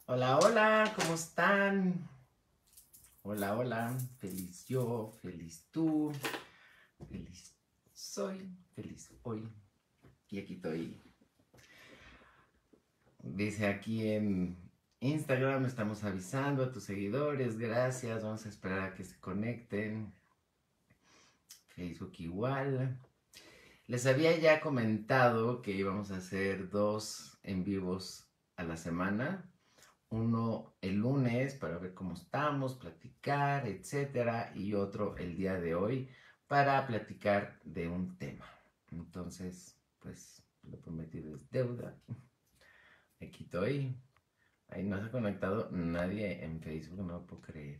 Hola, hola, ¿cómo están? Hola, hola, feliz yo, feliz tú, feliz soy, feliz hoy. Y aquí estoy. Dice aquí en Instagram, estamos avisando a tus seguidores, gracias, vamos a esperar a que se conecten. Facebook igual. Les había ya comentado que íbamos a hacer 2 en vivos a la semana. Uno el lunes para ver cómo estamos, platicar, etcétera, y otro el día de hoy para platicar de un tema. Entonces, pues lo prometido es deuda. Aquí estoy. Ahí no se ha conectado nadie en Facebook, no lo puedo creer.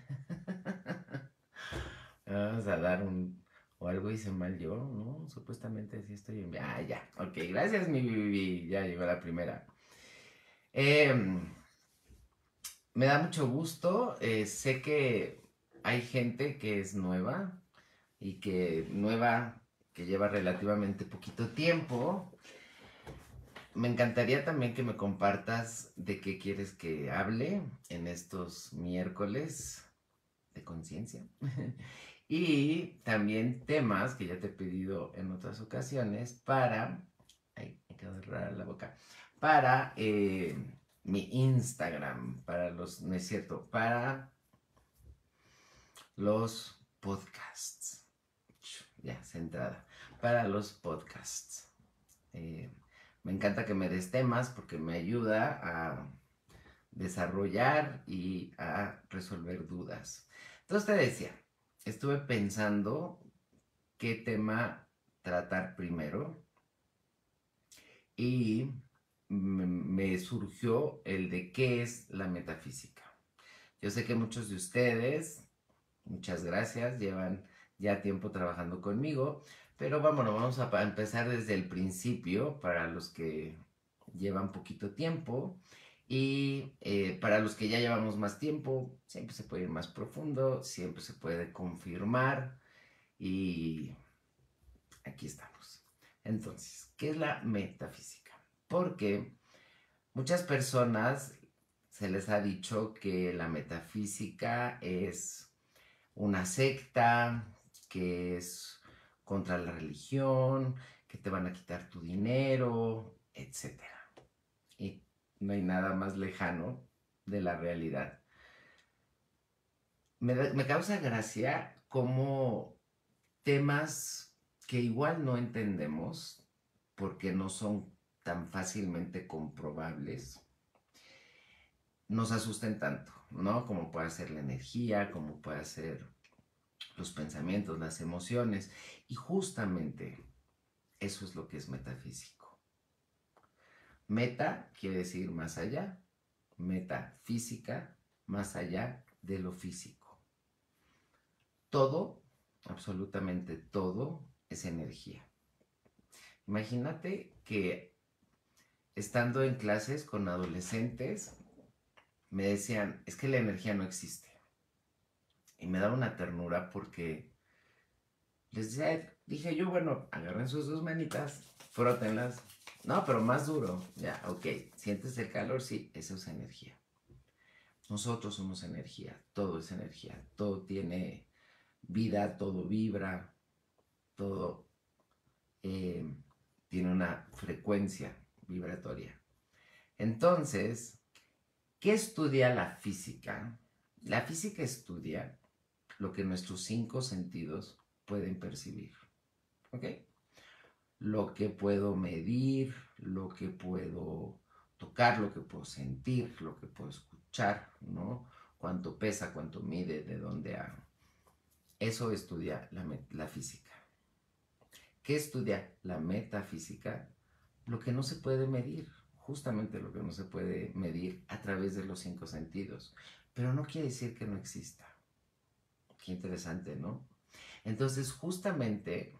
Vamos a dar un. O algo hice mal yo, ¿no? Supuestamente sí estoy en. Ah, ya. Ok, gracias, mi Bibi. Ya llegó la primera. Eh, Me da mucho gusto. Sé que hay gente que es nueva y que lleva relativamente poquito tiempo. Me encantaría también que me compartas de qué quieres que hable en estos miércoles de conciencia. Y también temas que ya te he pedido en otras ocasiones para. Ay, me quedo rara la boca. Para mi Instagram, para los. No es cierto, para los podcasts. Ya, centrada. Para los podcasts. Eh, Me encanta que me des temas porque me ayuda a desarrollar y a resolver dudas. Entonces te decía, estuve pensando qué tema tratar primero y me surgió el de qué es la metafísica. Yo sé que muchos de ustedes, muchas gracias, llevan ya tiempo trabajando conmigo, pero vámonos, vamos a empezar desde el principio para los que llevan poquito tiempo y para los que ya llevamos más tiempo, siempre se puede ir más profundo, siempre se puede confirmar y aquí estamos. Entonces, ¿qué es la metafísica? Porque muchas personas se les ha dicho que la metafísica es una secta, que es contra la religión, que te van a quitar tu dinero, etcétera. Y no hay nada más lejano de la realidad. Me causa gracia cómo temas que igual no entendemos, porque no son tan fácilmente comprobables, nos asusten tanto, ¿no? Como puede ser la energía, como puede ser los pensamientos, las emociones. Y justamente eso es lo que es metafísico. Meta quiere decir más allá, metafísica, más allá de lo físico. Todo, absolutamente todo, es energía. Imagínate que estando en clases con adolescentes, me decían, es que la energía no existe. Y me daba una ternura porque les decía, dije yo, bueno, agarren sus dos manitas, frótenlas. No, pero más duro. Ya, ok. ¿Sientes el calor? Sí, eso es energía. Nosotros somos energía, todo es energía, todo tiene vida, todo vibra, todo eh, tiene una frecuencia vibratoria. Entonces, ¿qué estudia la física? La física estudia lo que nuestros 5 sentidos pueden percibir. ¿Ok? Lo que puedo medir, lo que puedo tocar, lo que puedo sentir, lo que puedo escuchar, ¿no? Cuánto pesa, cuánto mide, de dónde hago. Eso estudia la física. ¿Qué estudia la metafísica? Lo que no se puede medir, justamente lo que no se puede medir a través de los 5 sentidos. Pero no quiere decir que no exista. Qué interesante, ¿no? Entonces, justamente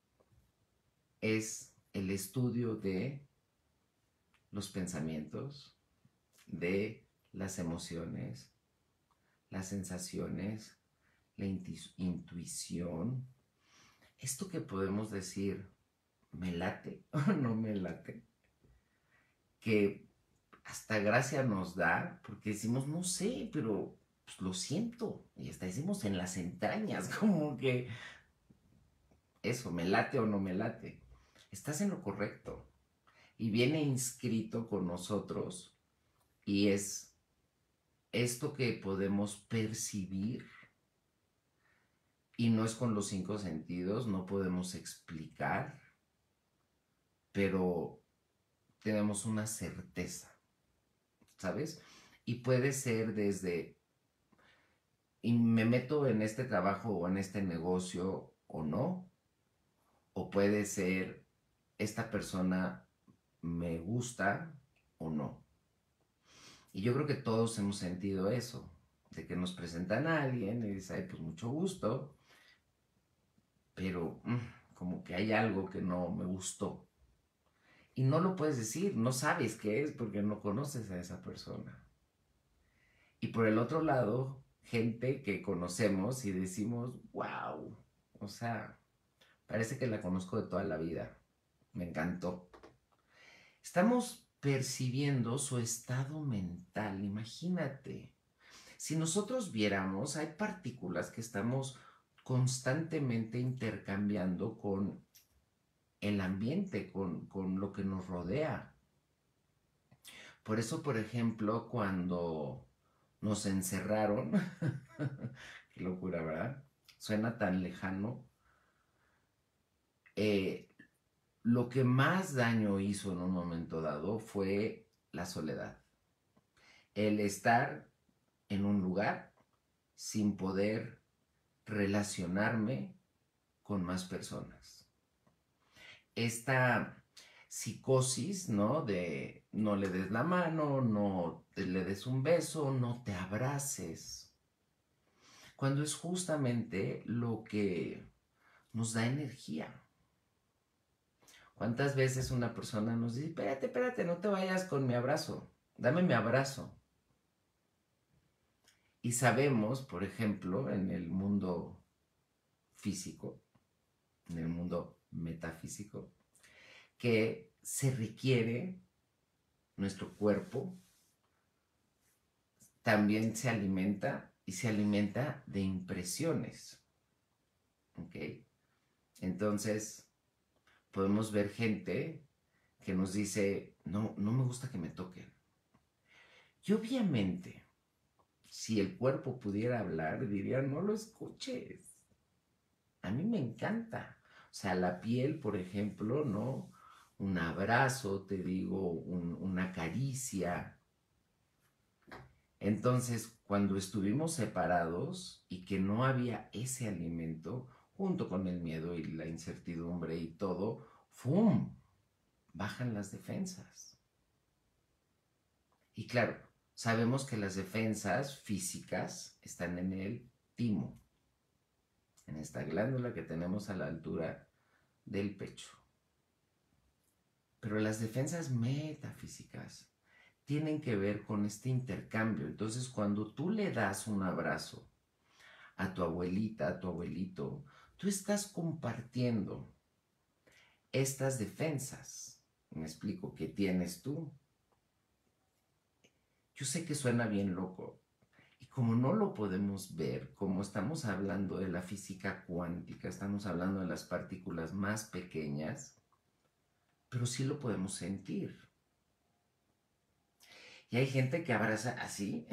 es el estudio de los pensamientos, de las emociones, las sensaciones, la intuición. Esto que podemos decir, ¿me late o no me late? Que hasta gracia nos da, porque decimos, no sé, pero pues, lo siento, y hasta decimos en las entrañas, como que eso, me late o no me late. Estás en lo correcto. Y viene inscrito con nosotros y es esto que podemos percibir y no es con los cinco sentidos, no podemos explicar, pero tenemos una certeza, ¿sabes? Y puede ser desde, y me meto en este trabajo o en este negocio o no, o puede ser, esta persona me gusta o no. Y yo creo que todos hemos sentido eso, de que nos presentan a alguien y dices, ay, pues mucho gusto, pero como que hay algo que no me gustó. Y no lo puedes decir, no sabes qué es porque no conoces a esa persona. Y por el otro lado, gente que conocemos y decimos, wow, o sea, parece que la conozco de toda la vida, me encantó. Estamos percibiendo su estado mental, imagínate. Si nosotros viéramos, hay partículas que estamos constantemente intercambiando con el ambiente, con lo que nos rodea. Por eso, por ejemplo, cuando nos encerraron, qué locura, ¿verdad? Suena tan lejano. eh, lo que más daño hizo en un momento dado fue la soledad. El estar en un lugar sin poder relacionarme con más personas. Esta psicosis, ¿no? De no le des la mano, no le des un beso, no te abraces. Cuando es justamente lo que nos da energía. ¿Cuántas veces una persona nos dice, espérate, espérate, no te vayas con mi abrazo, dame mi abrazo? Y sabemos, por ejemplo, en el mundo físico, en el mundo metafísico, que se requiere nuestro cuerpo, también se alimenta y se alimenta de impresiones. ¿Ok? Entonces, podemos ver gente que nos dice, no, no me gusta que me toquen. Y obviamente, si el cuerpo pudiera hablar, diría, no lo escuches. A mí me encanta. O sea, la piel, por ejemplo, ¿no? Un abrazo, te digo, una caricia. Entonces, cuando estuvimos separados y que no había ese alimento, junto con el miedo y la incertidumbre y todo, ¡fum! Bajan las defensas. Y claro, sabemos que las defensas físicas están en el timo, en esta glándula que tenemos a la altura del pecho. Pero las defensas metafísicas tienen que ver con este intercambio. Entonces, cuando tú le das un abrazo a tu abuelita, a tu abuelito, tú estás compartiendo estas defensas. Me explico, ¿qué tienes tú? Yo sé que suena bien loco. Y como no lo podemos ver, como estamos hablando de la física cuántica, estamos hablando de las partículas más pequeñas, pero sí lo podemos sentir. Y hay gente que abraza así.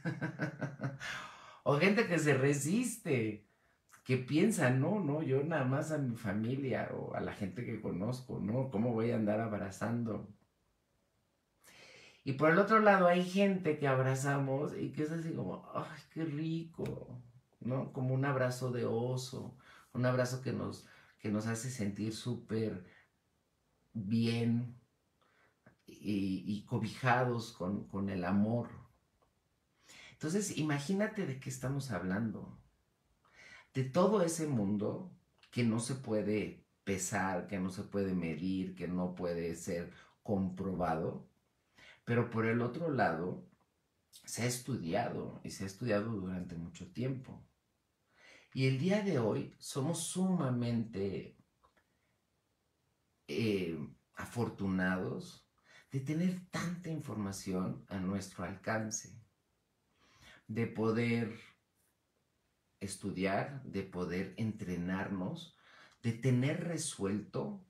O gente que se resiste, que piensa, no, no, yo nada más a mi familia o a la gente que conozco, ¿no? ¿Cómo voy a andar abrazando? Y por el otro lado hay gente que abrazamos y que es así como, ay, qué rico, ¿no? Como un abrazo de oso, un abrazo que nos hace sentir súper bien y cobijados con el amor. Entonces, imagínate de qué estamos hablando. De todo ese mundo que no se puede pesar, que no se puede medir, que no puede ser comprobado, pero por el otro lado se ha estudiado y se ha estudiado durante mucho tiempo. Y el día de hoy somos sumamente afortunados de tener tanta información a nuestro alcance, de poder estudiar, de poder entrenarnos, de tener resuelto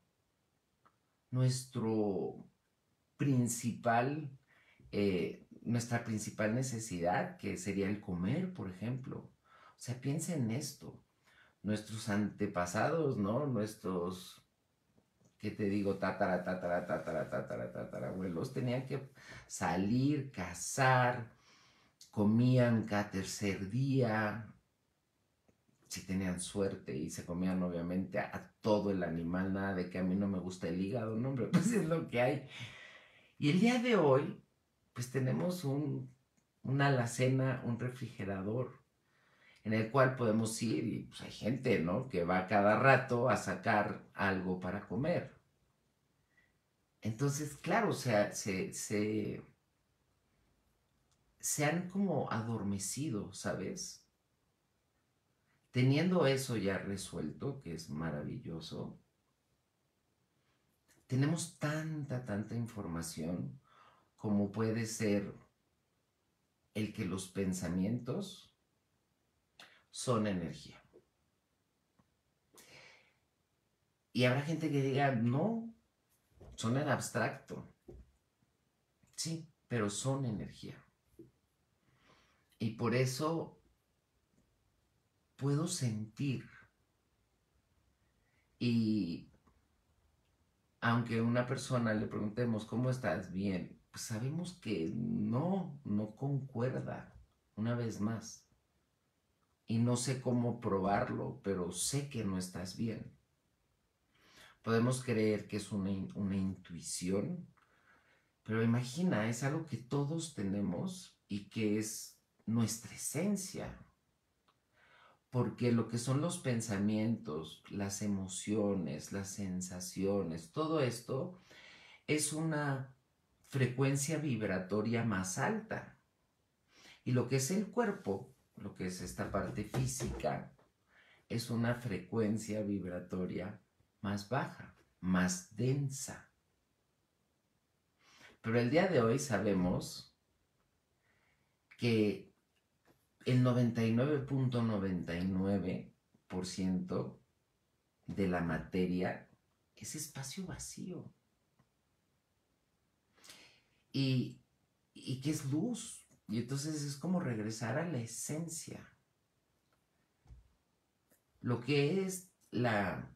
nuestro principal, nuestra principal necesidad, que sería el comer, por ejemplo. O sea, piensa en esto. Nuestros antepasados, ¿no? Nuestros, ¿qué te digo? Tatarabuelos tenían que salir, cazar, comían cada tercer día, si tenían suerte, y se comían obviamente a todo el animal, nada de que a mí no me gusta el hígado, no, hombre, pues es lo que hay. Y el día de hoy, pues tenemos una alacena, un refrigerador, en el cual podemos ir y pues hay gente, ¿no? Que va cada rato a sacar algo para comer. Entonces, claro, o sea, se han como adormecido, ¿sabes? Teniendo eso ya resuelto, que es maravilloso, tenemos tanta información como puede ser el que los pensamientos son energía. Y habrá gente que diga, no, son en abstracto. Sí, pero son energía. Y por eso puedo sentir. Y aunque a una persona le preguntemos, ¿cómo estás? Bien, pues sabemos que no concuerda, una vez más. Y no sé cómo probarlo, pero sé que no estás bien. Podemos creer que es una intuición, pero imagina, es algo que todos tenemos y que es nuestra esencia. Porque lo que son los pensamientos, las emociones, las sensaciones, todo esto es una frecuencia vibratoria más alta. Y lo que es el cuerpo, lo que es esta parte física, es una frecuencia vibratoria más baja, más densa. Pero el día de hoy sabemos que el 99.99% de la materia es espacio vacío. Y, y que es luz. Y entonces es como regresar a la esencia. Lo que es la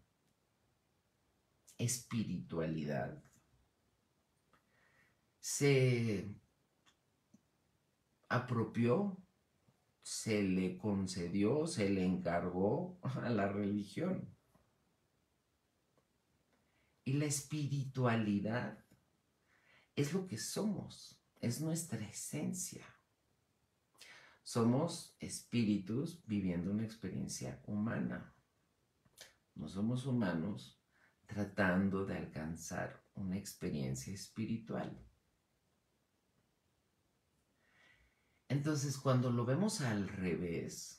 espiritualidad se apropió, se le concedió, se le encargó a la religión. Y la espiritualidad es lo que somos, es nuestra esencia. Somos espíritus viviendo una experiencia humana. No somos humanos tratando de alcanzar una experiencia espiritual. Entonces, cuando lo vemos al revés,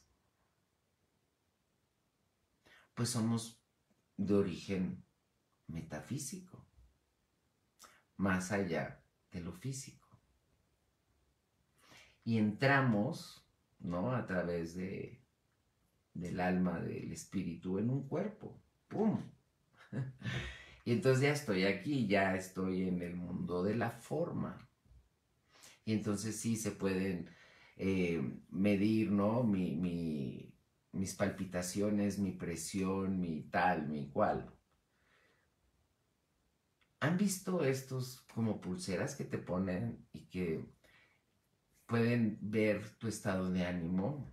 pues somos de origen metafísico, más allá de lo físico. Y entramos, ¿no? A través del alma, del espíritu en un cuerpo. ¡Pum! Y entonces ya estoy aquí, ya estoy en el mundo de la forma. Y entonces sí se pueden medir, ¿no? Mis palpitaciones, mi presión, mi tal, mi cual. ¿Han visto estos como pulseras que te ponen y que pueden ver tu estado de ánimo?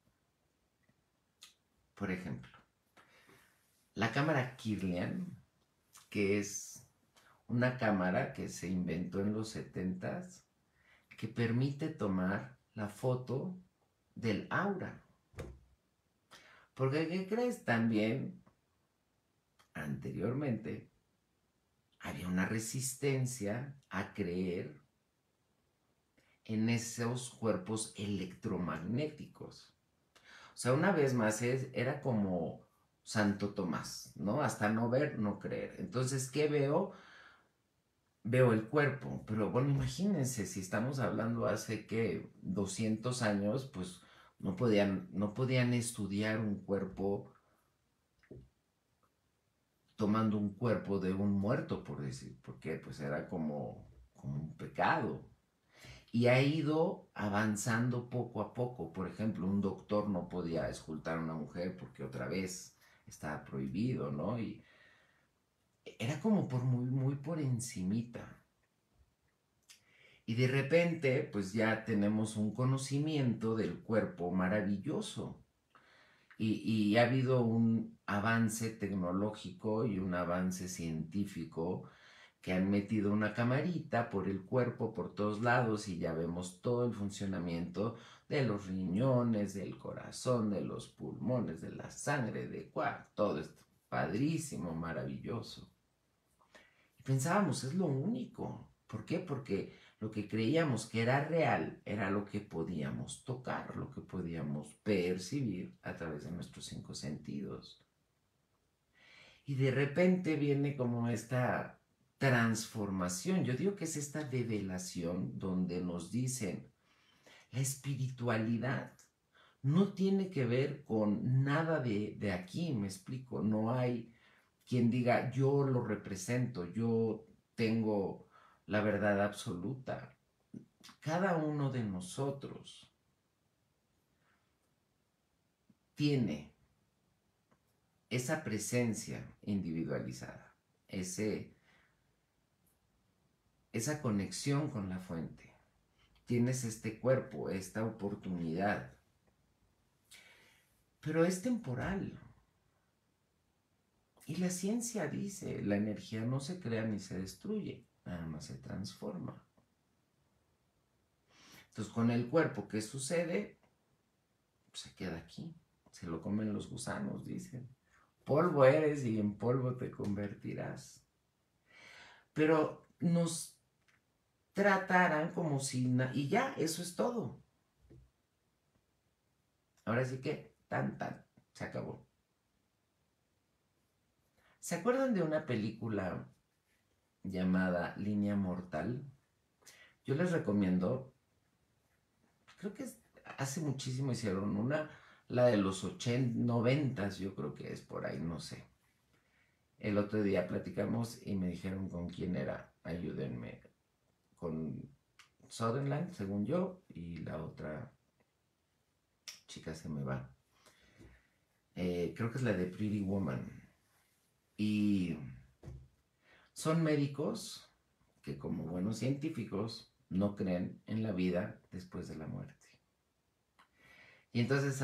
Por ejemplo, la cámara Kirlian, que es una cámara que se inventó en los 70s, que permite tomar la foto del aura. Porque, ¿qué crees? También, anteriormente, había una resistencia a creer en esos cuerpos electromagnéticos. O sea, una vez más, era como Santo Tomás, ¿no? Hasta no ver, no creer. Entonces, ¿qué veo? veo el cuerpo, pero bueno, imagínense, si estamos hablando hace que 200 años, pues no podían estudiar un cuerpo tomando un cuerpo de un muerto, por decir, porque pues era como un pecado. Y ha ido avanzando poco a poco. Por ejemplo, un doctor no podía escultar a una mujer porque otra vez estaba prohibido, ¿no? Y era como por muy por encimita. Y de repente, pues ya tenemos un conocimiento del cuerpo maravilloso. Y ha habido un avance tecnológico y un avance científico que han metido una camarita por el cuerpo, por todos lados, y ya vemos todo el funcionamiento de los riñones, del corazón, de los pulmones, de la sangre, todo esto. Padrísimo, maravilloso. Y pensábamos, es lo único. ¿Por qué? Porque lo que creíamos que era real era lo que podíamos tocar, lo que podíamos percibir a través de nuestros cinco sentidos. Y de repente viene como esta transformación. Yo digo que es esta develación donde nos dicen, la espiritualidad no tiene que ver con nada de aquí, me explico. No hay quien diga, yo lo represento, yo tengo la verdad absoluta. Cada uno de nosotros tiene esa presencia individualizada, esa conexión con la fuente. Tienes este cuerpo, esta oportunidad, pero es temporal. Y la ciencia dice, la energía no se crea ni se destruye, nada más se transforma. Entonces, con el cuerpo, ¿qué sucede? Se queda aquí, se lo comen los gusanos, dicen. Polvo eres y en polvo te convertirás. Pero nos trataran como si... y ya, eso es todo. Ahora sí que, se acabó. ¿Se acuerdan de una película llamada Línea Mortal? Yo les recomiendo, creo que hace muchísimo hicieron una, la de los 80, 90, yo creo que es por ahí, no sé. El otro día platicamos y me dijeron con quién era, ayúdenme, con Sutherland, según yo, y la otra chica se me va. Creo que es la de Pretty Woman. Y son médicos que como buenos científicos no creen en la vida después de la muerte. Y entonces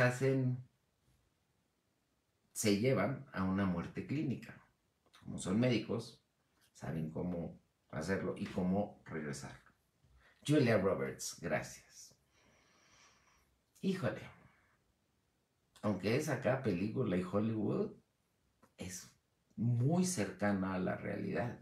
se llevan a una muerte clínica. Como son médicos, saben cómo hacerlo y cómo regresar. Julia Roberts, gracias. Híjole, aunque es acá película y Hollywood, es muy cercana a la realidad.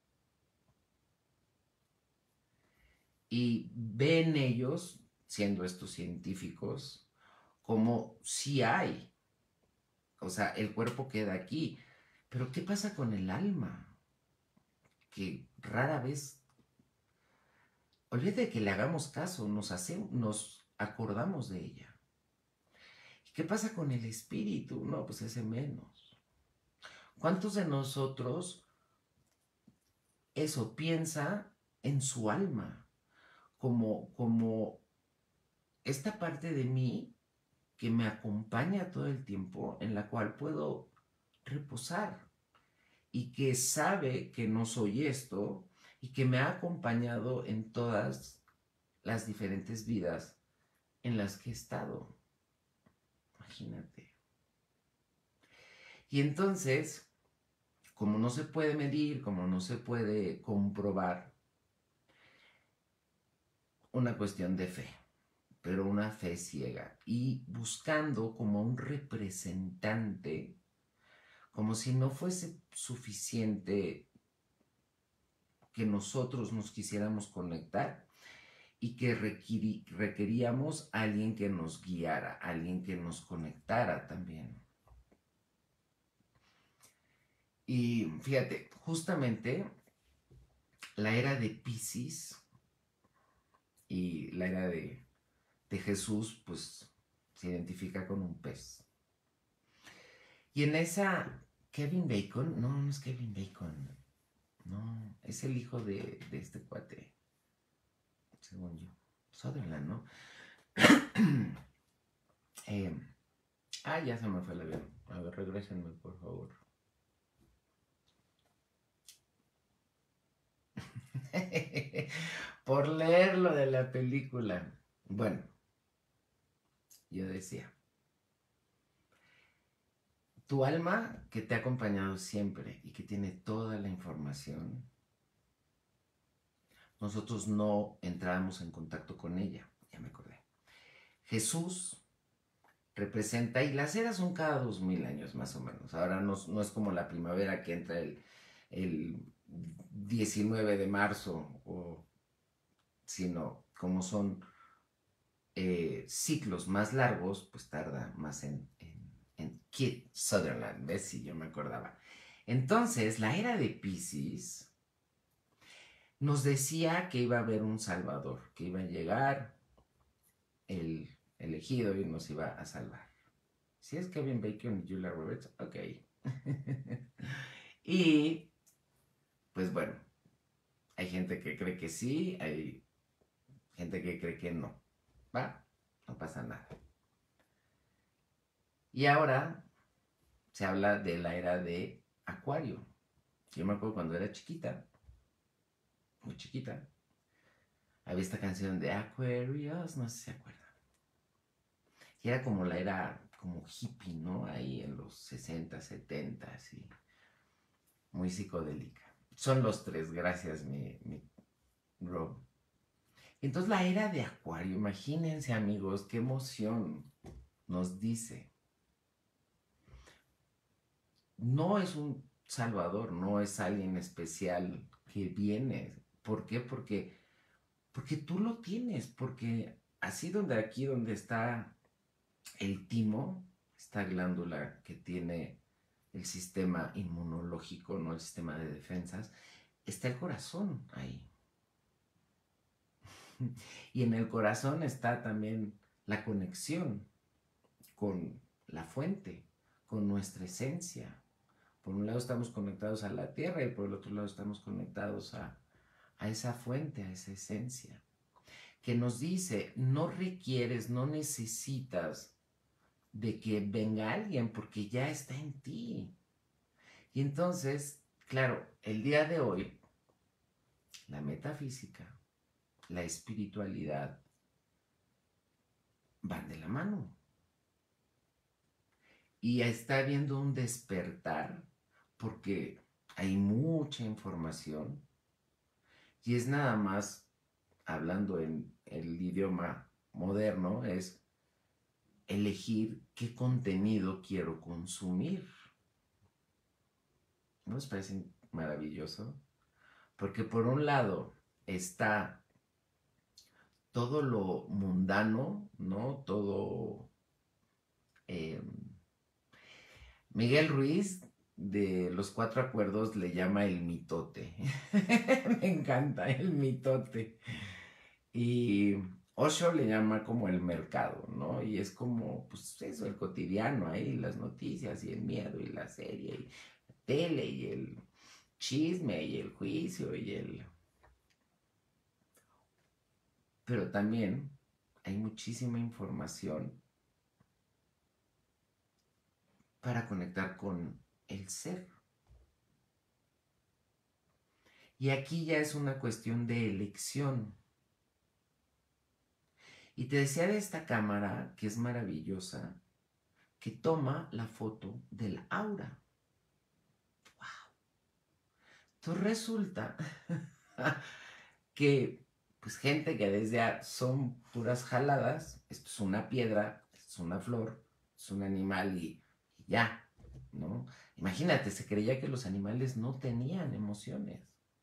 Y ven ellos, siendo estos científicos, como si hay. O sea, el cuerpo queda aquí. Pero ¿qué pasa con el alma? Que rara vez, olvídate de que le hagamos caso, nos acordamos de ella. ¿Y qué pasa con el espíritu? No, pues ese menos. ¿Cuántos de nosotros eso piensa en su alma? Como esta parte de mí que me acompaña todo el tiempo, en la cual puedo reposar y que sabe que no soy esto y que me ha acompañado en todas las diferentes vidas en las que he estado. Imagínate. Y entonces, como no se puede medir, como no se puede comprobar, una cuestión de fe, pero una fe ciega y buscando como un representante, como si no fuese suficiente que nosotros nos quisiéramos conectar y que requeríamos a alguien que nos guiara, alguien que nos conectara también. Y fíjate, justamente la era de Piscis y la era de Jesús, pues se identifica con un pez. Y en esa, Kevin Bacon, no, no es Kevin Bacon, no, es el hijo de este cuate, según yo, Sutherland, ¿no? eh, ya se me fue el avión. A ver, regrésenme, por favor. Por leer lo de la película. Bueno, yo decía, tu alma que te ha acompañado siempre y que tiene toda la información, nosotros no entrábamos en contacto con ella, ya me acordé. Jesús representa, y las eras son cada 2000 años más o menos, ahora no es como la primavera que entra el 19 de marzo, sino como son ciclos más largos, pues tarda más en Keith Sutherland, ¿ves? Si yo me acordaba. Entonces, la era de Piscis nos decía que iba a haber un salvador, que iba a llegar el elegido y nos iba a salvar. Si es Kevin Bacon y Julia Roberts, ok. Y, pues bueno, hay gente que cree que sí, hay gente que cree que no. ¿Va? No pasa nada. Y ahora se habla de la era de Acuario. Yo me acuerdo cuando era chiquita, muy chiquita, había esta canción de Aquarius, no sé si se acuerdan. Y era como la era como hippie, ¿no? Ahí en los 60, 70, y muy psicodélica. Son los tres, gracias, mi Rob. Entonces la era de Acuario, imagínense amigos, qué emoción nos dice. No es un salvador, no es alguien especial que viene. ¿Por qué? Porque tú lo tienes, porque así donde aquí donde está el timo, esta glándula que tiene el sistema inmunológico, no el sistema de defensas, está el corazón ahí. Y en el corazón está también la conexión con la fuente, con nuestra esencia. Por un lado estamos conectados a la tierra y por el otro lado estamos conectados a esa fuente, a esa esencia, que nos dice, no requieres, no necesitas de que venga alguien porque ya está en ti. Y entonces, claro, el día de hoy, la metafísica, la espiritualidad van de la mano. Y está habiendo un despertar porque hay mucha información y es nada más, hablando en el idioma moderno, es elegir qué contenido quiero consumir. ¿No les parece maravilloso? Porque por un lado está todo lo mundano, ¿no? Todo... Eh, Miguel Ruiz de los Cuatro Acuerdos le llama el mitote. Me encanta el mitote. Y Osho le llama como el mercado, ¿no? Y es como, pues eso, el cotidiano ahí, las noticias y el miedo y la serie y la tele y el chisme y el juicio y el... Pero también hay muchísima información para conectar con el ser. Y aquí ya es una cuestión de elección. Y te decía de esta cámara, que es maravillosa, que toma la foto del aura. ¡Wow! Entonces resulta que, pues gente que desde son puras jaladas, esto es una piedra, esto es una flor, es un animal y ya, ¿no? Imagínate, se creía que los animales no tenían emociones.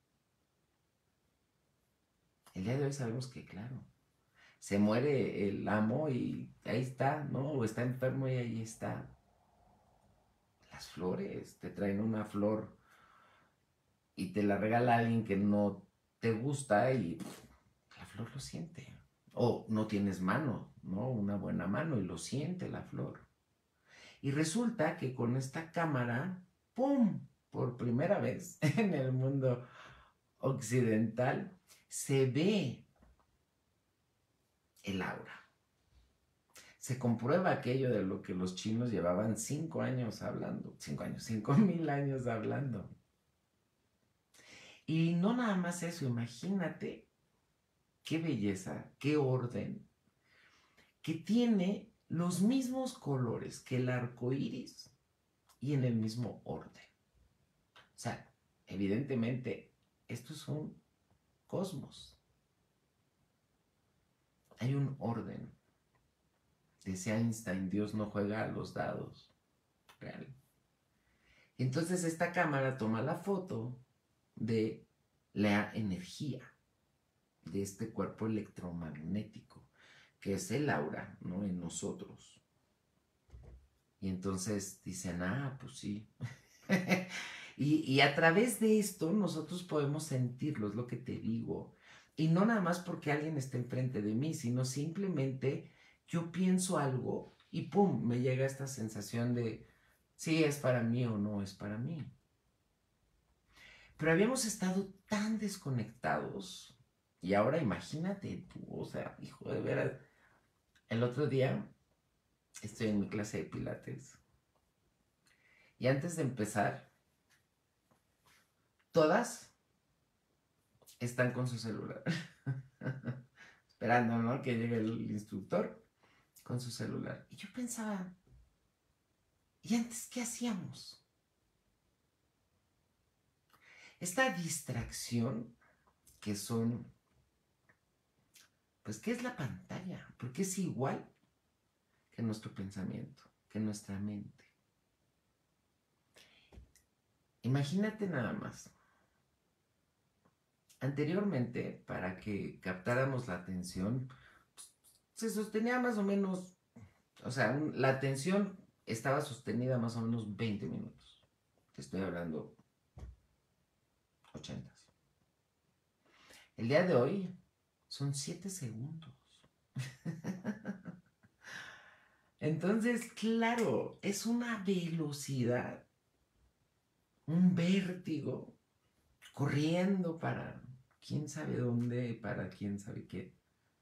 El día de hoy sabemos que, claro, se muere el amo y ahí está, ¿no? O está enfermo y ahí está. Las flores, te traen una flor y te la regala alguien que no te gusta y la flor lo siente. O no tienes mano, ¿no? Una buena mano y lo siente la flor. Y resulta que con esta cámara, ¡pum! Por primera vez en el mundo occidental, se ve el aura. Se comprueba aquello de lo que los chinos llevaban 5 años hablando, 5 años, 5000 años hablando. Y no nada más eso, imagínate qué belleza, qué orden, que tiene los mismos colores que el arco iris y en el mismo orden. O sea, evidentemente, esto es un cosmos. Hay un orden. Decía Einstein, Dios no juega a los dados. Real. Entonces esta cámara toma la foto de la energía de este cuerpo electromagnético, que es el aura, ¿no? En nosotros. Y entonces dicen, pues sí. y a través de esto nosotros podemos sentirlo, es lo que te digo. Y no nada más porque alguien esté enfrente de mí, sino simplemente yo pienso algo y pum, me llega esta sensación de si es para mí o no es para mí. Pero habíamos estado tan desconectados y ahora imagínate tú, o sea, hijo de veras, el otro día estoy en mi clase de pilates y antes de empezar, todas están con su celular, esperando, ¿no? Que llegue el instructor con su celular. Y yo pensaba, ¿y antes qué hacíamos? Esta distracción que son, pues, ¿qué es la pantalla? Porque es igual que nuestro pensamiento, que nuestra mente. Imagínate nada más. Anteriormente, para que captáramos la atención, se sostenía más o menos, o sea, la atención estaba sostenida más o menos 20 minutos. Te estoy hablando 80. El día de hoy son 7 segundos. Entonces, claro, es una velocidad, un vértigo, corriendo para quién sabe dónde, para quién sabe qué.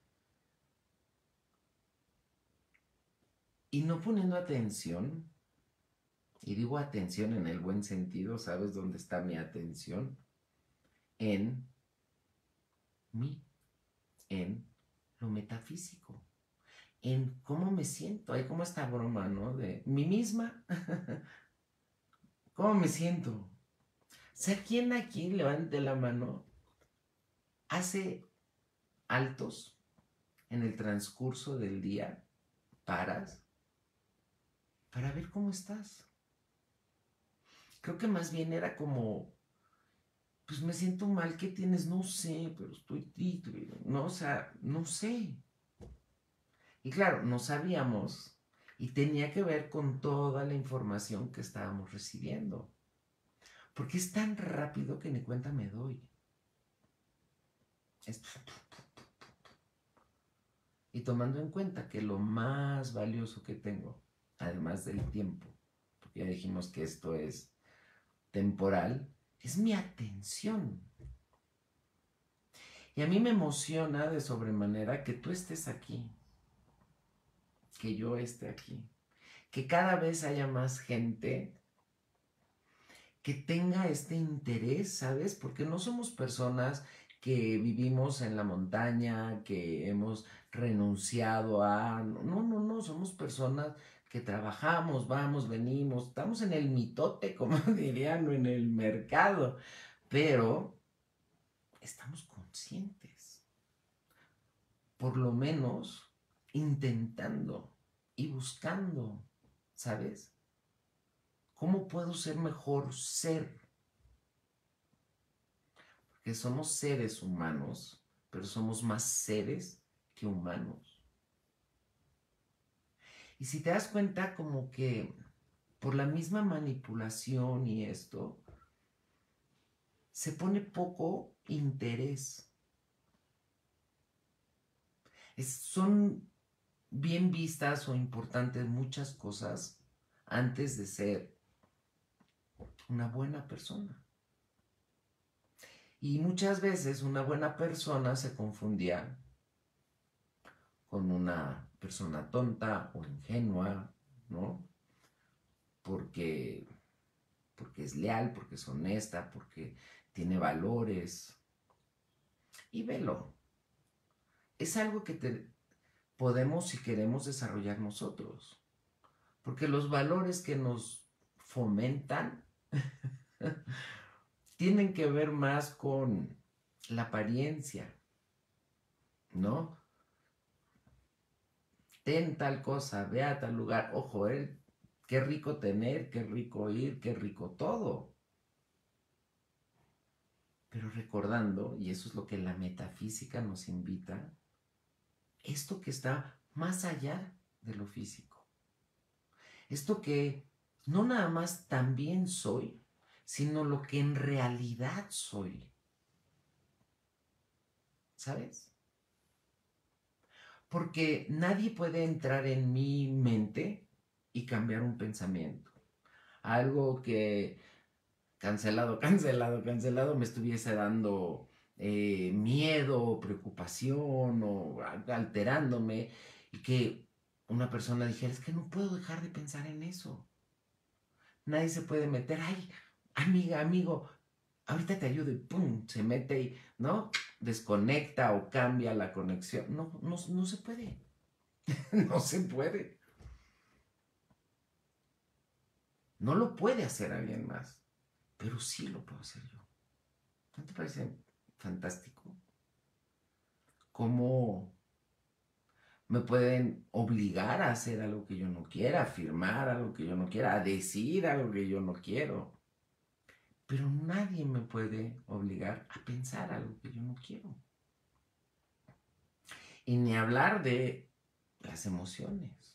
Y no poniendo atención, y digo atención en el buen sentido, ¿sabes dónde está mi atención? En mí, en lo metafísico, en cómo me siento. Hay como esta broma, ¿no? De mí misma. ¿Cómo me siento? O sea, ¿quién aquí, levante la mano, hace altos en el transcurso del día, paras, para ver cómo estás? Creo que más bien era como, pues me siento mal, ¿qué tienes? No sé, pero estoy triste, no, o sea, no sé. Y claro, no sabíamos y tenía que ver con toda la información que estábamos recibiendo. Porque es tan rápido que ni cuenta me doy. Es... Y tomando en cuenta que lo más valioso que tengo, además del tiempo, porque ya dijimos que esto es temporal, es mi atención. Y a mí me emociona de sobremanera que tú estés aquí, que yo esté aquí, que cada vez haya más gente que tenga este interés, ¿sabes? Porque no somos personas que vivimos en la montaña, que hemos renunciado a... No, no, no, somos personas que trabajamos, vamos, venimos, estamos en el mitote, como dirían, en el mercado, pero estamos conscientes, por lo menos intentando y buscando, ¿sabes? ¿Cómo puedo ser mejor ser? Porque somos seres humanos, pero somos más seres que humanos. Y si te das cuenta, como que por la misma manipulación y esto, se pone poco interés. Son bien vistas o importantes muchas cosas antes de ser una buena persona. Y muchas veces una buena persona se confundía con una persona tonta o ingenua, ¿no? Porque, porque es leal, porque es honesta, porque tiene valores. Y velo, es algo que podemos, si queremos, desarrollar nosotros. Porque los valores que nos fomentan tienen que ver más con la apariencia, ¿no? Ten tal cosa, ve a tal lugar, ojo, qué rico tener, qué rico ir, qué rico todo. Pero recordando, y eso es lo que la metafísica nos invita, esto que está más allá de lo físico. Esto que no nada más también soy, sino lo que en realidad soy. ¿Sabes? Porque nadie puede entrar en mi mente y cambiar un pensamiento. Algo que cancelado, cancelado, cancelado me estuviese dando miedo, preocupación o alterándome y que una persona dijera, es que no puedo dejar de pensar en eso. Nadie se puede meter, ay, amiga, amigo, ahorita te ayudo y pum, se mete y, ¿no? Desconecta o cambia la conexión. No, no, no se puede. No se puede. No lo puede hacer alguien más, pero sí lo puedo hacer yo. ¿No te parece fantástico? ¿Cómo me pueden obligar a hacer algo que yo no quiera, a afirmar algo que yo no quiera, a decir algo que yo no quiero? Pero nadie me puede obligar a pensar algo que yo no quiero. Y ni hablar de las emociones.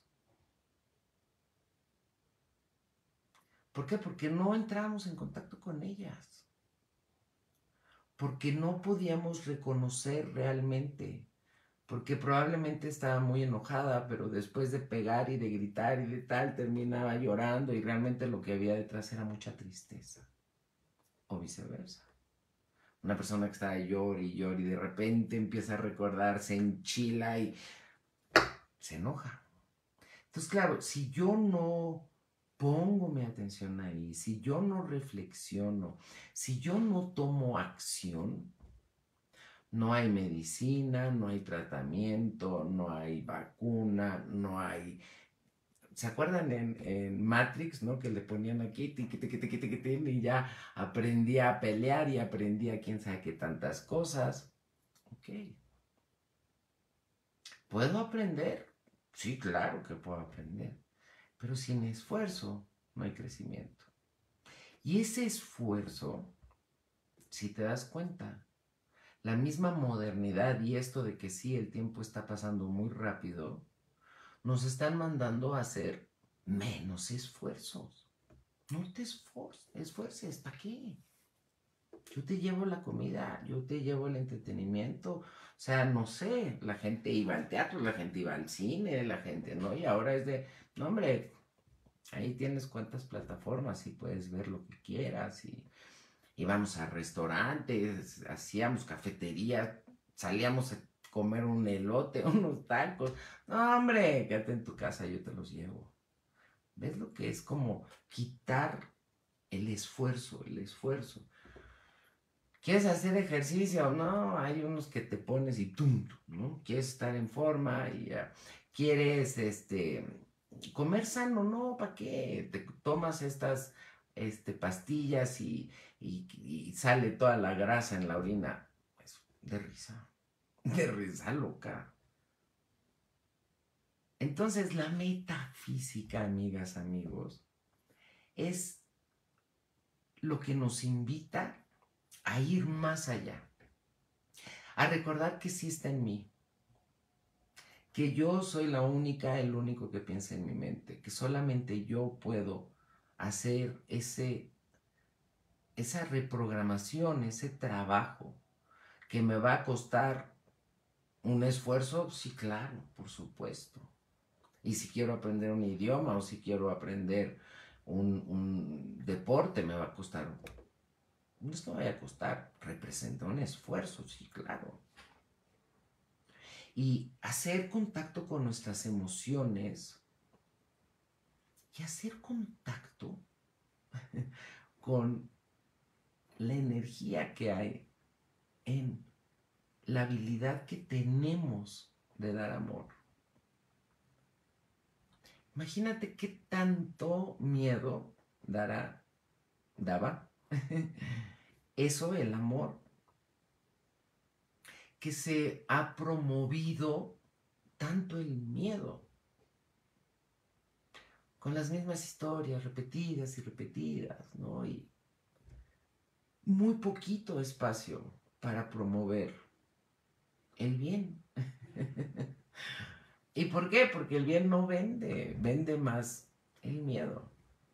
¿Por qué? Porque no entramos en contacto con ellas. Porque no podíamos reconocer realmente. Porque probablemente estaba muy enojada, pero después de pegar y de gritar y de tal, terminaba llorando y realmente lo que había detrás era mucha tristeza. O viceversa. Una persona que está llorando y de repente empieza a recordar, se enchila y se enoja. Entonces, claro, si yo no pongo mi atención ahí, si yo no reflexiono, si yo no tomo acción, no hay medicina, no hay tratamiento, no hay vacuna, no hay... ¿Se acuerdan en Matrix, no? Que le ponían aquí, tiqui, tiqui, tiqui, tiqui, tiqui, y ya aprendía a pelear y aprendía quién sabe qué tantas cosas. Ok. ¿Puedo aprender? Sí, claro que puedo aprender. Pero sin esfuerzo no hay crecimiento. Y ese esfuerzo, si te das cuenta, la misma modernidad y esto de que sí, el tiempo está pasando muy rápido, nos están mandando a hacer menos esfuerzos. No te esfuerces, ¿para qué? Yo te llevo la comida, yo te llevo el entretenimiento. O sea, no sé, la gente iba al teatro, la gente iba al cine, la gente, ¿no? Y ahora es de, no, hombre, ahí tienes cuántas plataformas y puedes ver lo que quieras. Y íbamos a restaurantes, hacíamos cafeterías, salíamos a comer un elote, unos tacos. No, hombre, quédate en tu casa, yo te los llevo. ¿Ves lo que es como quitar el esfuerzo, el esfuerzo? ¿Quieres hacer ejercicio? No, hay unos que te pones y tum, ¿no? ¿Quieres estar en forma? Y ¿quieres comer sano? No, ¿para qué? Te tomas estas pastillas y sale toda la grasa en la orina. Pues, de risa loca. Entonces, la metafísica, amigas, amigos, es lo que nos invita a ir más allá, a recordar que sí está en mí, que yo soy la única, el único que piensa en mi mente, que solamente yo puedo hacer esa reprogramación, ese trabajo que me va a costar un esfuerzo, sí, claro, por supuesto. Y si quiero aprender un idioma o si quiero aprender un deporte, me va a costar. No es que me vaya a costar, representa un esfuerzo, sí, claro. Y hacer contacto con nuestras emociones y hacer contacto con la energía que hay en la habilidad que tenemos de dar amor. Imagínate qué tanto miedo daba eso, el amor, que se ha promovido tanto el miedo, con las mismas historias repetidas y repetidas, ¿no? Y muy poquito espacio para promover el bien. ¿Y por qué? Porque el bien no vende, vende más el miedo.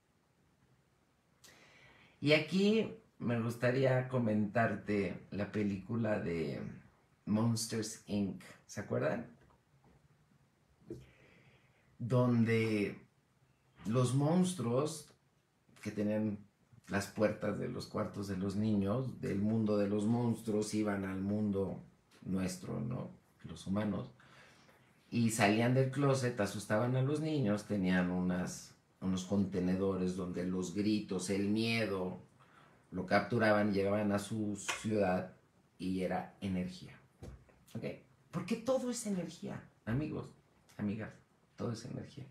Y aquí me gustaría comentarte la película de Monsters Inc. ¿Se acuerdan? Donde los monstruos que tenían las puertas de los cuartos de los niños, del mundo de los monstruos, iban al mundo nuestro, ¿no? Los humanos. Y salían del closet, asustaban a los niños, tenían unos contenedores donde los gritos, el miedo, lo capturaban, llegaban a su ciudad y era energía. ¿Ok? Porque todo es energía, amigos, amigas, todo es energía.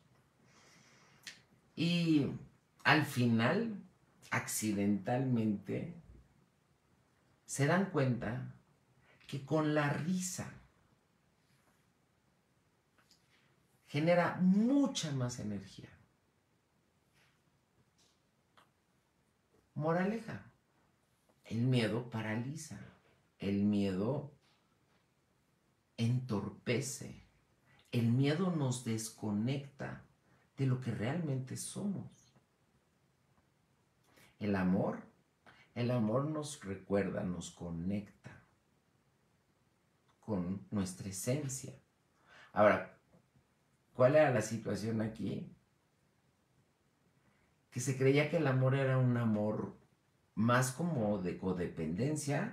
Y al final, accidentalmente, se dan cuenta que con la risa genera mucha más energía. Moraleja, el miedo paraliza, el miedo entorpece, el miedo nos desconecta de lo que realmente somos. El amor nos recuerda, nos conecta con nuestra esencia. Ahora, ¿cuál era la situación aquí? Que se creía que el amor era un amor más como de codependencia,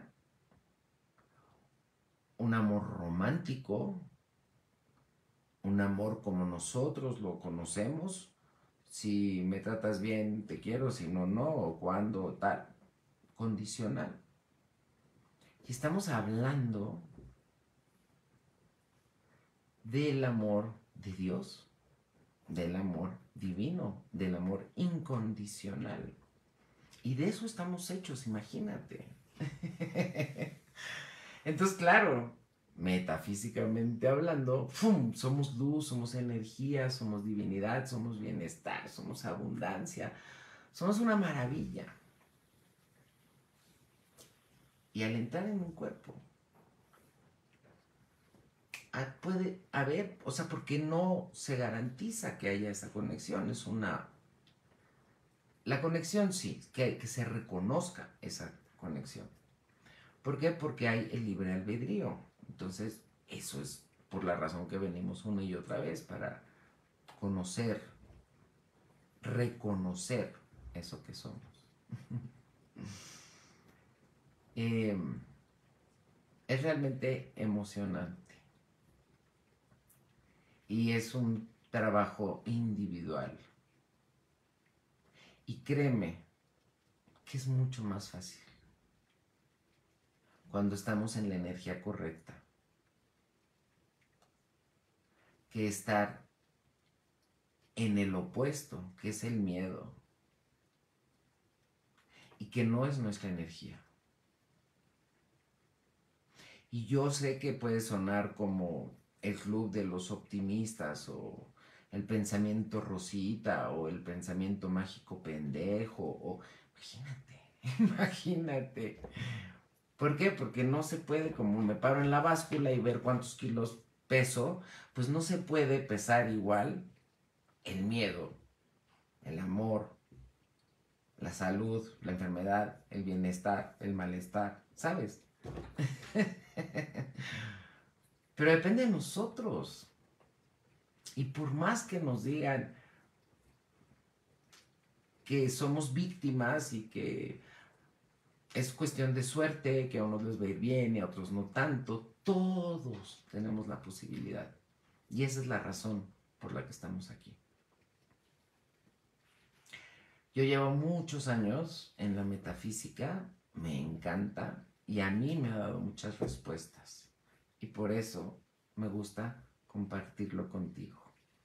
un amor romántico, un amor como nosotros lo conocemos. Si me tratas bien, te quiero, si no, no, o cuando, tal, condicional. Y estamos hablando del amor de Dios, del amor divino, del amor incondicional. Y de eso estamos hechos, imagínate. Entonces, claro, metafísicamente hablando, ¡fum! Somos luz, somos energía, somos divinidad, somos bienestar, somos abundancia, somos una maravilla. Y al entrar en un cuerpo, puede haber, o sea, porque no se garantiza que haya esa conexión, es una... La conexión sí, que se reconozca esa conexión. ¿Por qué? Porque hay el libre albedrío. Entonces, eso es por la razón que venimos una y otra vez, para conocer, reconocer eso que somos. eh, es realmente emocionante y es un trabajo individual. Y créeme que es mucho más fácil cuando estamos en la energía correcta que estar en el opuesto, que es el miedo, y que no es nuestra energía. Y yo sé que puede sonar como el club de los optimistas o el pensamiento rosita o el pensamiento mágico pendejo o imagínate, imagínate. ¿Por qué? Porque no se puede, como me paro en la báscula y ver cuántos kilos peso, pues no se puede pesar igual el miedo, el amor, la salud, la enfermedad, el bienestar, el malestar, ¿sabes? Pero depende de nosotros. Y por más que nos digan que somos víctimas y que es cuestión de suerte, que a unos les va a ir bien y a otros no tanto, todos tenemos la posibilidad. Y esa es la razón por la que estamos aquí. Yo llevo muchos años en la metafísica, me encanta y a mí me ha dado muchas respuestas. Y por eso me gusta compartirlo contigo.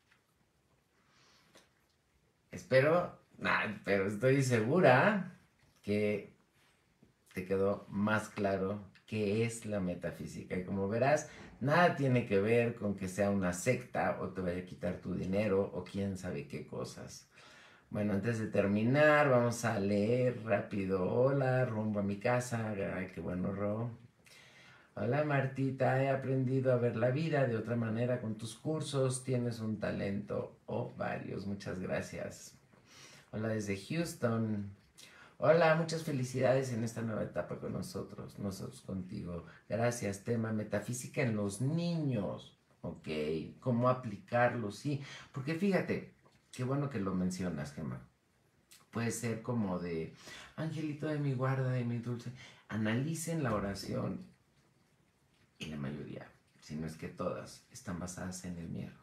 Pero estoy segura que te quedó más claro qué es la metafísica. Y como verás, nada tiene que ver con que sea una secta o te vaya a quitar tu dinero o quién sabe qué cosas. Bueno, antes de terminar, vamos a leer rápido. Hola, rumbo a mi casa. Ay, qué bueno, Ro. Hola, Martita. He aprendido a ver la vida de otra manera con tus cursos. Tienes un talento o varios. Muchas gracias. Hola desde Houston. Hola, muchas felicidades en esta nueva etapa con nosotros contigo. Gracias, tema metafísica en los niños. Ok, ¿cómo aplicarlo? Sí, porque fíjate, qué bueno que lo mencionas, Gemma. Puede ser como de, angelito de mi guarda, de mi dulce. Analicen la oración y la mayoría, si no es que todas, están basadas en el miedo.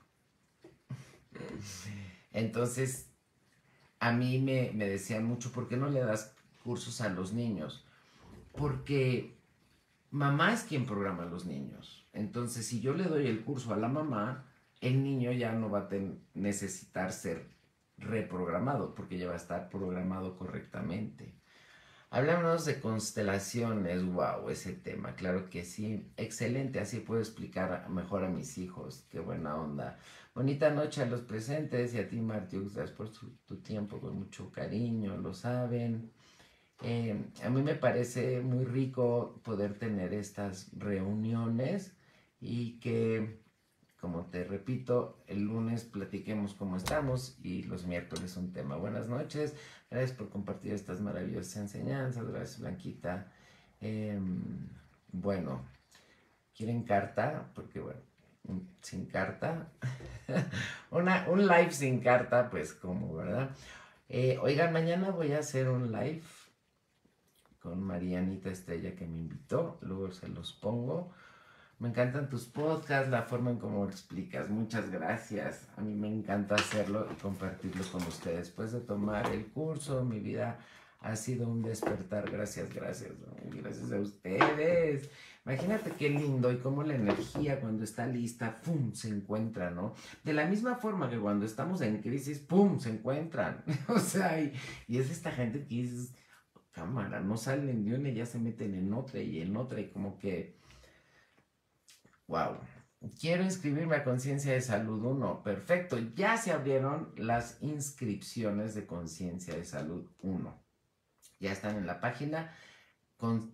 Entonces, a mí me decían mucho, ¿por qué no le das cursos a los niños? Porque mamá es quien programa a los niños. Entonces, si yo le doy el curso a la mamá, el niño ya no va a necesitar ser reprogramado, porque ya va a estar programado correctamente. Hablamos de constelaciones, wow, ese tema, claro que sí, excelente, así puedo explicar mejor a mis hijos, qué buena onda. Bonita noche a los presentes y a ti, Martiux, gracias por tu tiempo, con mucho cariño, lo saben. A mí me parece muy rico poder tener estas reuniones y que, como te repito, el lunes platiquemos cómo estamos y los miércoles un tema. Buenas noches, gracias por compartir estas maravillosas enseñanzas, gracias Blanquita. Eh, bueno, ¿quieren carta? Porque bueno, sin carta, un live sin carta, pues como, ¿verdad? Oigan, mañana voy a hacer un live con Marianita Estrella que me invitó, luego se los pongo. Me encantan tus podcasts, la forma en cómo explicas. Muchas gracias. A mí me encanta hacerlo y compartirlo con ustedes. Después de tomar el curso, mi vida ha sido un despertar. Gracias, gracias. Gracias a ustedes. Imagínate qué lindo y cómo la energía cuando está lista, ¡pum!, se encuentra, ¿no? De la misma forma que cuando estamos en crisis, ¡pum!, se encuentran. O sea, y es esta gente que dices, cámara, no salen de una y ya se meten en otra y como que, wow. Quiero inscribirme a Conciencia de Salud 1. Perfecto, ya se abrieron las inscripciones de Conciencia de Salud 1. Ya están en la página con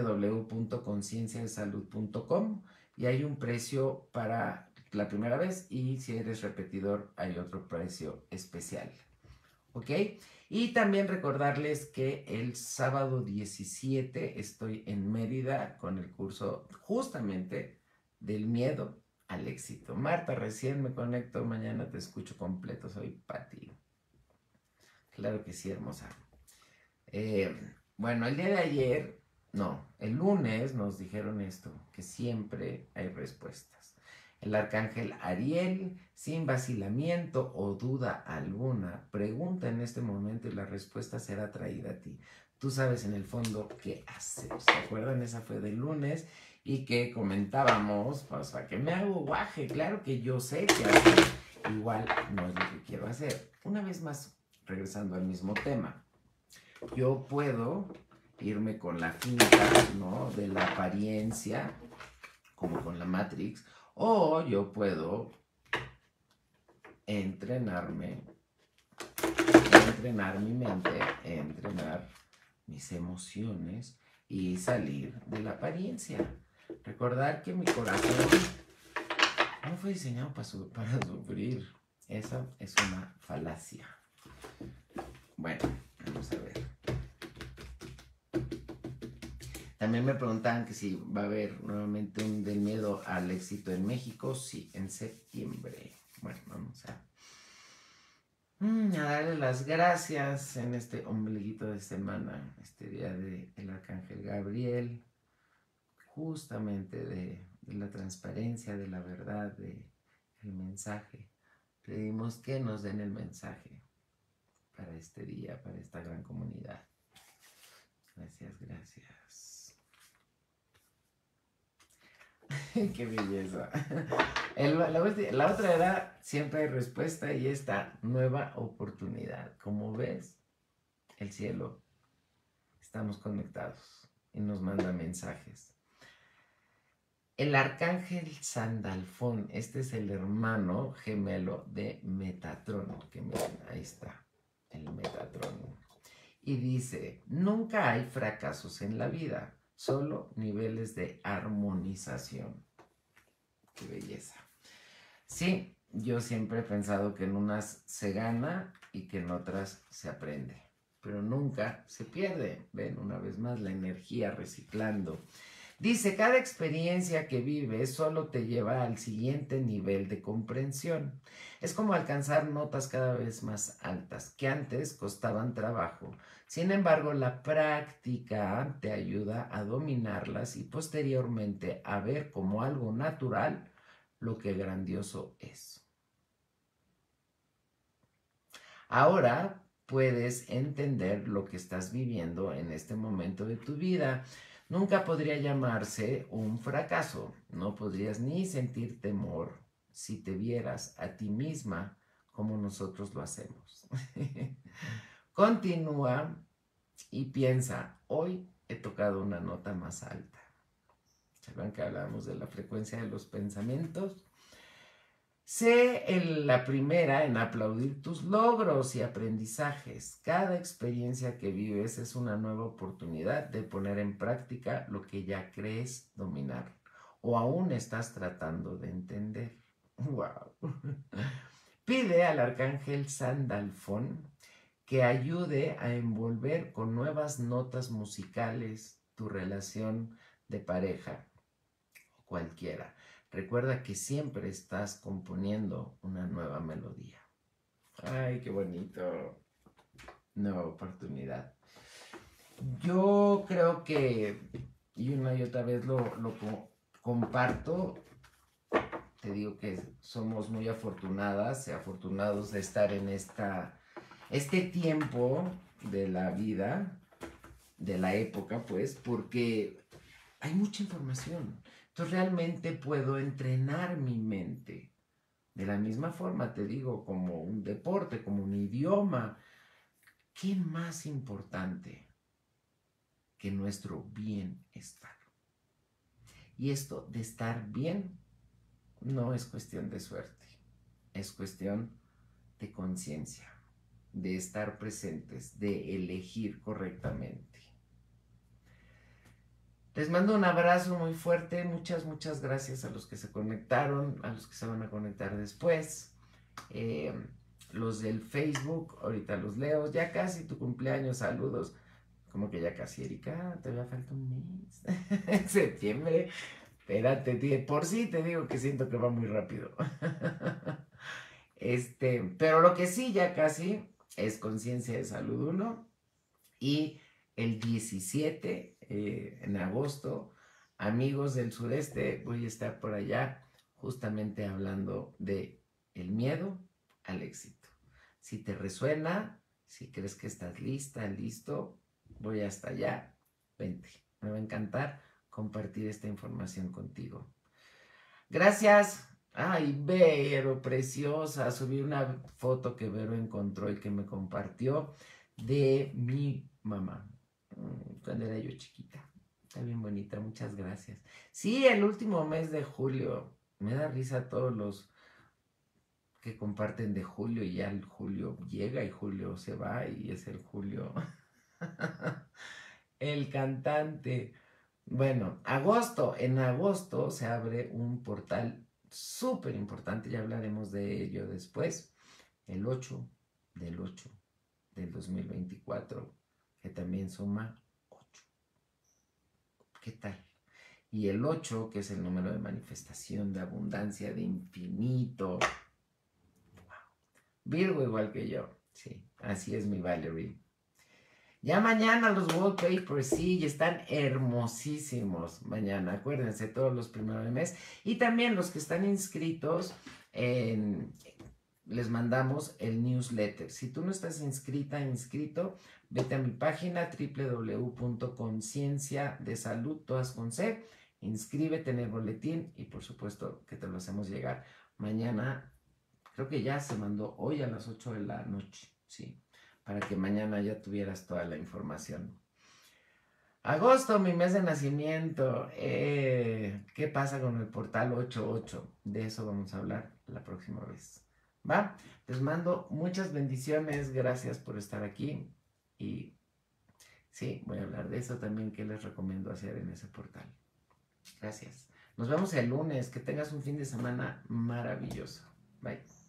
www.concienciadesalud.com y hay un precio para la primera vez y si eres repetidor hay otro precio especial. ¿Ok? Y también recordarles que el sábado 17 estoy en Mérida con el curso justamente del miedo al éxito. Marta, recién me conecto, mañana te escucho completo, soy Pati. Claro que sí, hermosa. Bueno, el día de ayer, no, el lunes nos dijeron esto, que siempre hay respuestas. El arcángel Ariel, sin vacilamiento o duda alguna, pregunta en este momento y la respuesta será traída a ti. Tú sabes en el fondo qué hacer. ¿Se acuerdan? Esa fue del lunes y que comentábamos, o sea, que me hago guaje. Claro que yo sé qué hacer. Igual no es lo que quiero hacer. Una vez más, regresando al mismo tema, yo puedo irme con la finta, ¿no?, de la apariencia, como con la Matrix, o yo puedo entrenar mi mente, entrenar mis emociones y salir de la apariencia. Recordar que mi corazón no fue diseñado para sufrir. Esa es una falacia. Bueno, vamos a ver. También me preguntaban que si va a haber nuevamente un del miedo al éxito en México. Sí, en septiembre. Bueno, vamos a darle las gracias en este ombliguito de semana, este día del Arcángel Gabriel, justamente de la transparencia, de la verdad, del mensaje. Pedimos que nos den el mensaje para este día, para esta gran comunidad. Gracias, gracias. Qué belleza. La otra era siempre hay respuesta y esta nueva oportunidad. Como ves, el cielo, estamos conectados y nos manda mensajes. El arcángel Sandalfón, este es el hermano gemelo de Metatrón, que miren, ahí está, el Metatrón. Y dice, nunca hay fracasos en la vida, solo niveles de armonización. Qué belleza. Sí, yo siempre he pensado que en unas se gana y que en otras se aprende, pero nunca se pierde. Ven, una vez más, la energía reciclando. Dice, cada experiencia que vives solo te lleva al siguiente nivel de comprensión. Es como alcanzar notas cada vez más altas, que antes costaban trabajo. Sin embargo, la práctica te ayuda a dominarlas y posteriormente a ver como algo natural lo que grandioso es. Ahora puedes entender lo que estás viviendo en este momento de tu vida. Nunca podría llamarse un fracaso. No podrías ni sentir temor si te vieras a ti misma como nosotros lo hacemos. Continúa y piensa, hoy he tocado una nota más alta. ¿Saben que hablamos de la frecuencia de los pensamientos? Sé la primera en aplaudir tus logros y aprendizajes. Cada experiencia que vives es una nueva oportunidad de poner en práctica lo que ya crees dominar o aún estás tratando de entender. ¡Wow! Pide al arcángel Sandalfón que ayude a envolver con nuevas notas musicales tu relación de pareja o cualquiera. Recuerda que siempre estás componiendo una nueva melodía. Ay, qué bonito. Nueva oportunidad. Yo creo que, y una y otra vez lo comparto, te digo que somos muy afortunadas y afortunados de estar en este tiempo de la vida, de la época, pues, porque hay mucha información. Entonces realmente puedo entrenar mi mente. De la misma forma, te digo, como un deporte, como un idioma. ¿Qué más importante que nuestro bienestar? Y esto de estar bien no es cuestión de suerte, es cuestión de conciencia, de estar presentes, de elegir correctamente. Les mando un abrazo muy fuerte, muchas gracias a los que se conectaron, a los que se van a conectar después. Los del Facebook, ahorita los leo, ya casi tu cumpleaños, saludos. Como que ya casi, Erika, todavía falta un mes. En septiembre, espérate, por sí te digo que siento que va muy rápido. Pero lo que sí ya casi es Conciencia de Salud 1 y el 17 en agosto, amigos del sureste, voy a estar por allá justamente hablando de el miedo al éxito. Si te resuena, si crees que estás lista, listo, voy hasta allá, vente. Me va a encantar compartir esta información contigo. Gracias. Ay, Vero, preciosa. Subí una foto que Vero encontró y que me compartió de mi mamá cuando era yo chiquita. Está bien bonita, muchas gracias. Sí, el último mes de julio. Me da risa todos los que comparten de julio y ya el julio llega y julio se va y es el julio. El cantante. Bueno, agosto. En agosto se abre un portal súper importante, ya hablaremos de ello después. El 8 del 8 del 2024, que también suma 8. ¿Qué tal? Y el 8, que es el número de manifestación, de abundancia, de infinito. Virgo igual que yo. Sí, así es mi Valerie. Ya mañana los wallpapers, sí, y están hermosísimos. Mañana, acuérdense, todos los primeros de mes. Y también los que están inscritos, les mandamos el newsletter. Si tú no estás inscrito, vete a mi página www.concienciadesalud, todas con C. Inscríbete en el boletín y por supuesto que te lo hacemos llegar mañana. Creo que ya se mandó hoy a las 8 de la noche, sí, para que mañana ya tuvieras toda la información. Agosto, mi mes de nacimiento. ¿Qué pasa con el portal 88? De eso vamos a hablar la próxima vez. ¿Va? Les mando muchas bendiciones. Gracias por estar aquí. Y sí, voy a hablar de eso también. ¿Qué les recomiendo hacer en ese portal? Gracias. Nos vemos el lunes. Que tengas un fin de semana maravilloso. Bye.